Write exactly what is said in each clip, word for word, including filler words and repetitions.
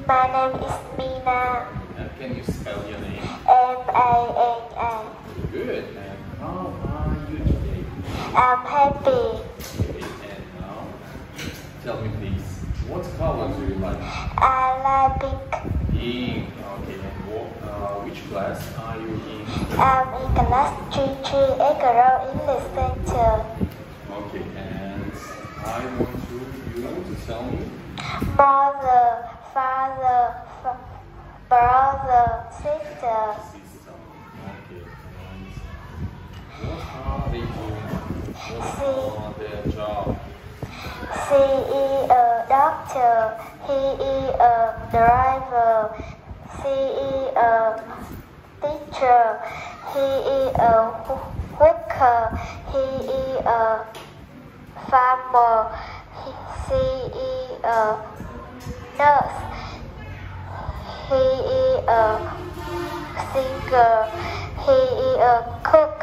My name is Mina. And can you spell your name? M A N A. Good. And how are you today? I'm happy. Okay. And now, tell me please, what color do you like? I like pink. Pink. Okay. And what, uh, which class are you in? I'm in class three three A Girl English Center. Okay. And I want to you to tell me. Mother, father, f- brother, sister. Sister. Okay. And what are they doing? What are their job? She is a doctor. He is a driver. She is a teacher. He is a worker. He is a farmer. He, she is a nurse. He is a singer. He is a cook.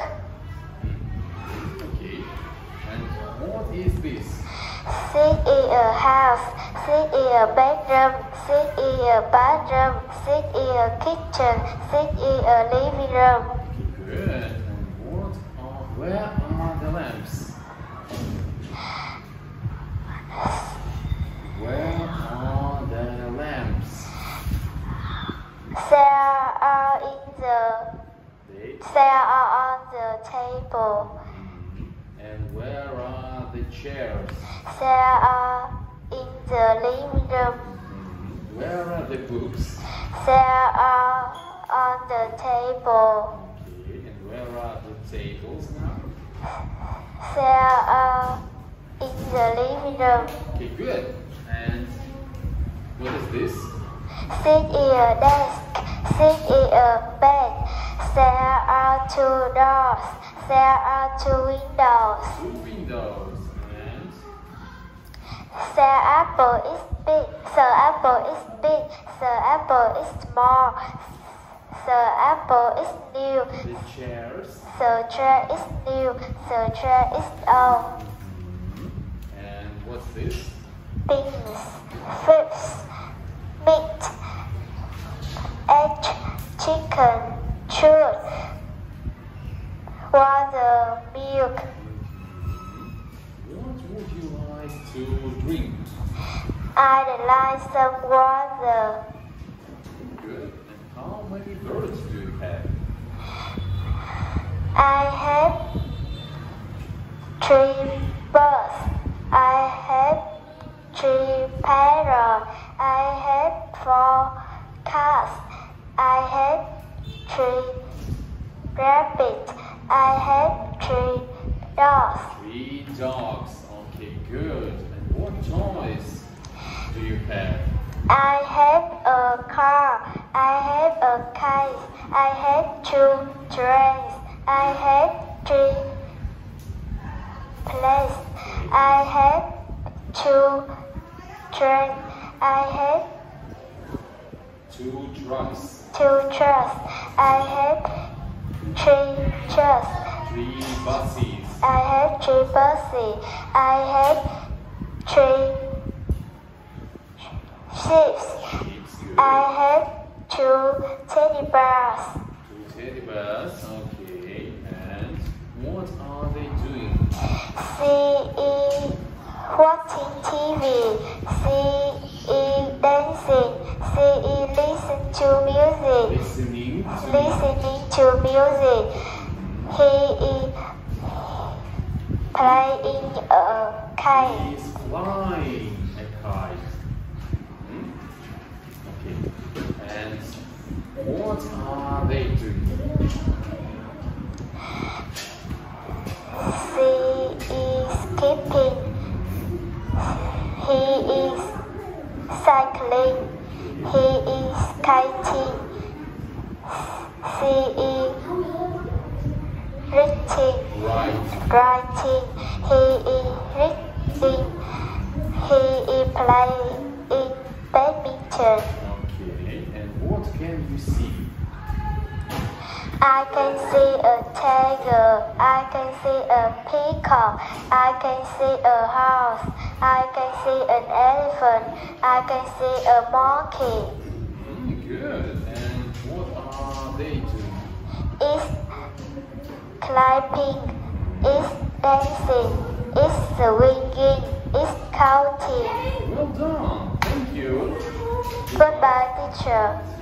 Okay. And what is this? This is a house. This is a bedroom. This is a bathroom. This is a kitchen. This is a living room. Good. And what are, where are the lamps? Where are the lamps? They are in the. They. They are on the table. And where are the chairs? They are in the living room. Where are the books? They are on the table. Okay. And where are the tables now? They are in the living room. Okay, good. And what is this? This is a desk. This is a bed. There are two doors. There are two windows. Two windows. And The apple is big. The apple is big. The apple is small. The apple is new. the chairs. The chair is new. The chair is old. And what's this? Beans, fish, meat, egg, chicken, fruit, water, milk. What would you like to drink? I'd like some water. Good. And how many birds do you have? I have three birds. I have three parrots. I have four cats. I have three rabbits. I have three dogs. Three dogs. Okay, good. And what toys do you have? I have a car. I have a kite. I have two trains. I have three planes. I have two trains. I have Two trucks. two trucks. I have three trucks. Three buses. I have three buses. I have three ships. Sheep's good. I have two teddy bears. Two teddy bears. Okay. And what are they doing? She is watching T V. She is dancing. She is listening to music. Listening to Listening to music. He is playing a kite. He's flying a kite. Hmm? Okay. And what are they doing? She is skipping. He is cycling. He is kiting. She is reading. Right. Writing. He is reading. He is playing badminton. Okay. And what can you see? I can see a tiger. I can see a peacock. I can see a horse. I can see an elephant. I can see a monkey. Mm, good. And what are they doing? It's climbing. It's dancing. It's swinging. It's counting. Well done. Thank you. Goodbye, teacher.